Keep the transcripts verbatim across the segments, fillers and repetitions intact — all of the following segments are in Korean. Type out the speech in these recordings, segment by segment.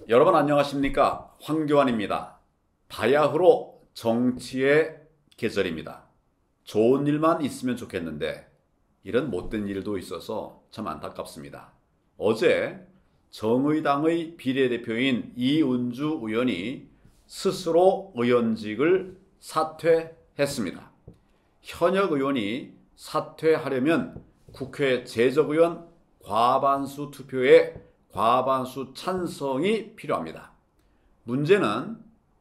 여러분 안녕하십니까? 황교안입니다. 바야흐로 정치의 계절입니다. 좋은 일만 있으면 좋겠는데 이런 못된 일도 있어서 참 안타깝습니다. 어제 정의당의 비례대표인 이은주 의원이 스스로 의원직을 사퇴했습니다. 현역 의원이 사퇴하려면 국회 재적의원 과반수 투표에 과반수 찬성이 필요합니다. 문제는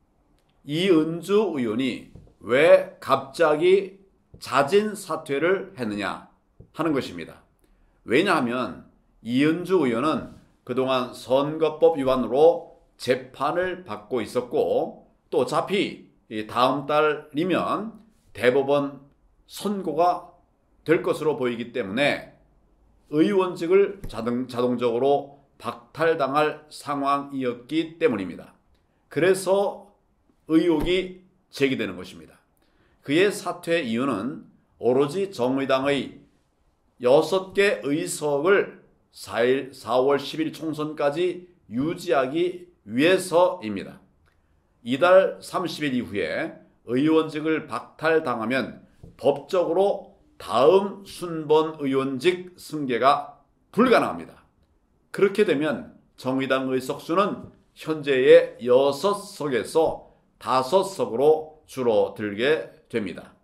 이은주 의원이 왜 갑자기 자진 사퇴를 했느냐 하는 것입니다. 왜냐하면 이은주 의원은 그동안 선거법 위반으로 재판을 받고 있었고, 또 어차피 다음 달이면 대법원 선고가 될 것으로 보이기 때문에 의원직을 자동, 자동적으로 박탈당할 상황이었기 때문입니다. 그래서 의혹이 제기되는 것입니다. 그의 사퇴 이유는 오로지 정의당의 여섯 개 의석을 사월 십일 총선까지 유지하기 위해서입니다. 이달 삼십 일 이후에 의원직을 박탈당하면 법적으로 다음 순번 의원직 승계가 불가능합니다. 그렇게 되면 정의당 의석수는 현재의 여섯 석에서 다섯 석으로 줄어들게 됩니다.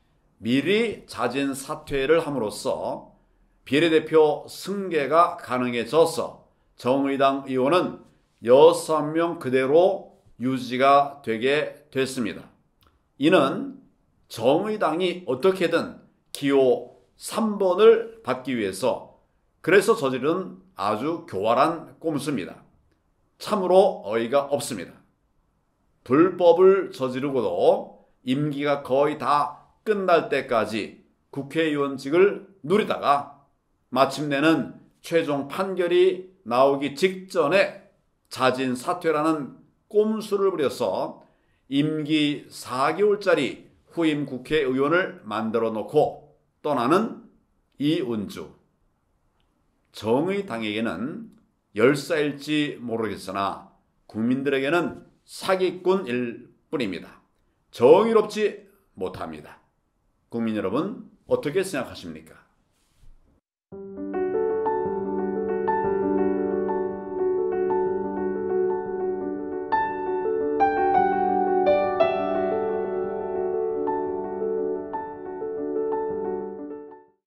미리 자진 사퇴를 함으로써 비례대표 승계가 가능해져서 정의당 의원은 여섯 명 그대로 유지가 되게 됐습니다. 이는 정의당이 어떻게든 기호 삼 번을 받기 위해서 그래서 저지른 아주 교활한 꼼수입니다. 참으로 어이가 없습니다. 불법을 저지르고도 임기가 거의 다 끝날 때까지 국회의원직을 누리다가 마침내는 최종 판결이 나오기 직전에 자진 사퇴라는 꼼수를 부려서 임기 사 개월짜리 후임 국회의원을 만들어 놓고 떠나는 이은주. 정의당에게는 열사일지 모르겠으나 국민들에게는 사기꾼일 뿐입니다. 정의롭지 못합니다. 국민 여러분 어떻게 생각하십니까?